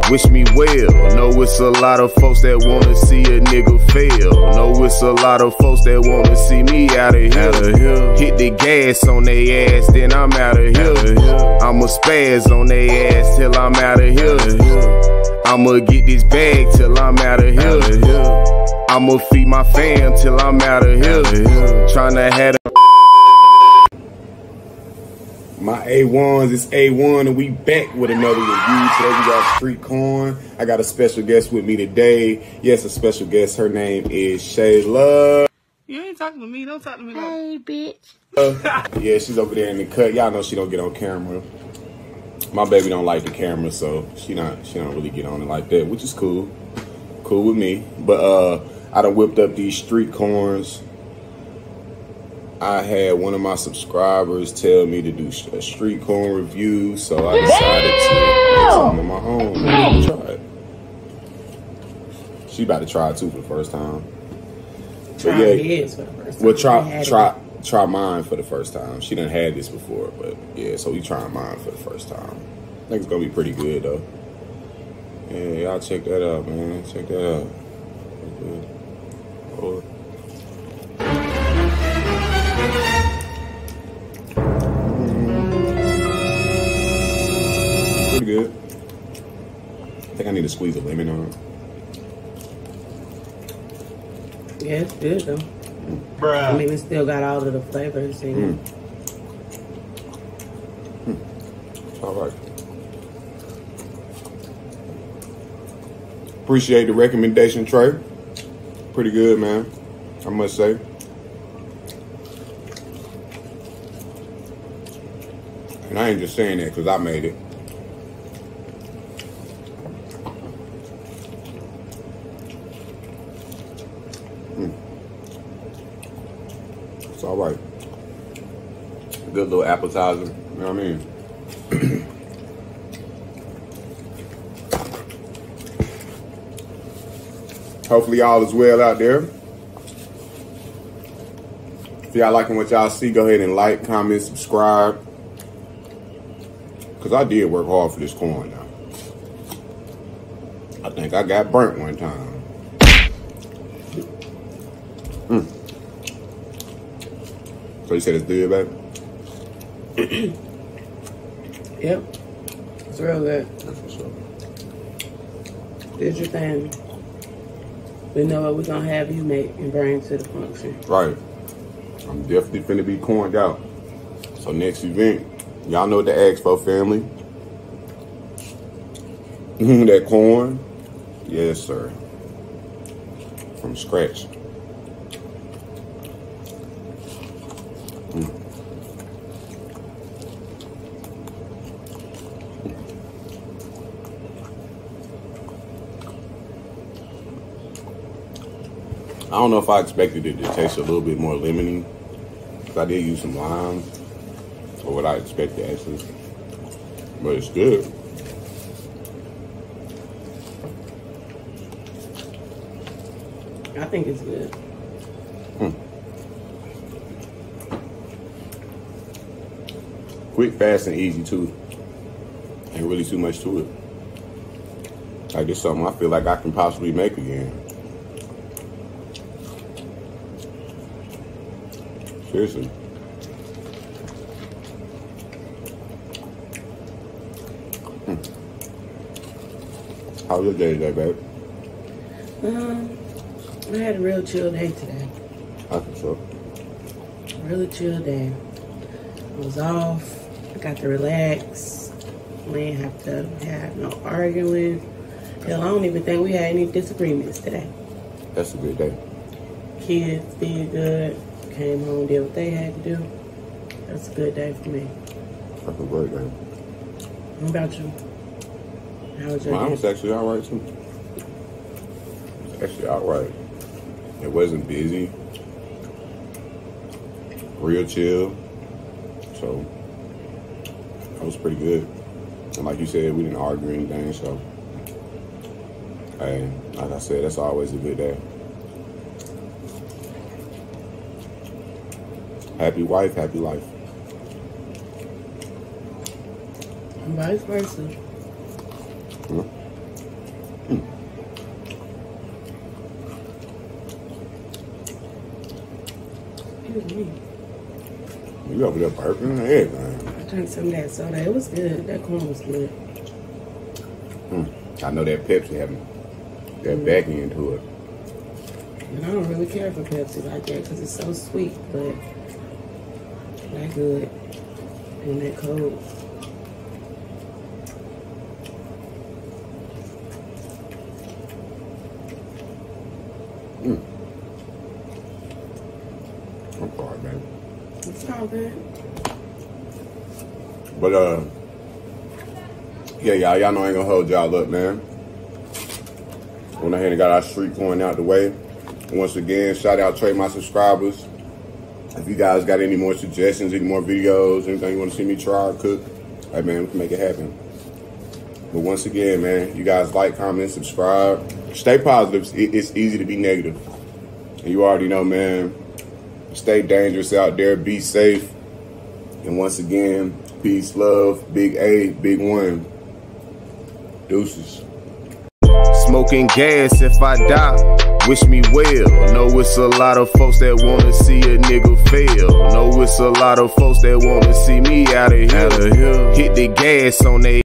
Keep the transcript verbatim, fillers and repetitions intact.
wish me well. Know it's a lot of folks that wanna see a nigga fail. Know it's a lot of folks that wanna see me out of here. Hit the gas on they ass, then I'm out of here. I'ma spaz on they ass till I'm out of here. I'ma get this bag till I'm out of here. I'ma feed my fam till I'm out of here. Tryna have a my A ones, it's A one, and we back with another review. Today we got Street Corn. I got a special guest with me today. Yes, a special guest. Her name is Shayla. You ain't talking to me. Don't talk to me like hey, bitch. Uh, yeah, she's over there in the cut. Y'all know she don't get on camera. My baby don't like the camera, so she not she don't really get on it like that, which is cool. Cool with me. But uh, I done whipped up these Street Corns. I had one of my subscribers tell me to do a street corn review, so I decided to make something on my own and try it. She about to try it too for the first time. try yeah, his for the first time. Well, try try try mine for the first time. She done had this before, but yeah, so we trying mine for the first time. I think it's gonna be pretty good though. Yeah, y'all check that out, man. Check that out. Good. Oh. Pretty good. I think I need to squeeze a lemon on it. Yeah, it's good though. Mm. Bruh. I mean, it still got all of the flavors in it. Mm. Mm. All right. Appreciate the recommendation, Trey. Pretty good, man. I must say. And I ain't just saying that because I made it. Mm. It's all right. Good little appetizer. You know what I mean? Hopefully all is well out there. If y'all liking what y'all see, go ahead and like, comment, subscribe. Because I did work hard for this corn now. I think I got burnt one time. Mm. So you said it's good, baby? Yep. It's real good. That's what's up. Did your thing. We know what we're going to have you make and bring to the function. Right. I'm definitely finna be corned out. So next event, y'all know what to ask for, family. That corn, yes, sir. From scratch. Mm. I don't know if I expected it to taste a little bit more lemony, because I did use some lime, or what I expected actually, but it's good. I think it's good. Hmm. Quick, fast, and easy too. Ain't really too much to it. Like it's something I feel like I can possibly make again. Seriously. Hmm. How was your day today, babe? Um, I had a real chill day today. That's what's up. Really chill day. I was off. I got to relax. We didn't have to have no arguing. Hell, I don't even think we had any disagreements today. That's a good day. Kids did good. Came home, did what they had to do. That's a good day for me. That's a great day. What about you? How was your Mine day? was actually all right too. It was actually all right. It wasn't busy. Real chill. So that was pretty good. And like you said, we didn't argue or anything. So hey, like I said, that's always a good day. Happy wife, happy life. And vice versa. Hmm? Excuse me. You over there burping and everything. I drank some of that soda. It was good. That corn was good. Mm. I know that Pepsi having that mm. back end to it. And I don't really care for Pepsi like that because it's so sweet, but that good. And that cold. Mm. I'm sorry, man. It's all good. But, uh, yeah, y'all, y'all know I ain't gonna hold y'all up, man. Went ahead and got our street going out the way. Once again, shout out to my subscribers. If you guys got any more suggestions, any more videos, anything you want to see me try or cook, hey, man, we can make it happen. But once again, man, you guys like, comment, subscribe. Stay positive. It's easy to be negative. And you already know, man, stay dangerous out there. Be safe. And once again, peace, love, big A, big one. Deuces. Smoking gas if I die, wish me well. Know it's a lot of folks that wanna see a nigga fail. Know it's a lot of folks that wanna see me out of here. Hit the gas on they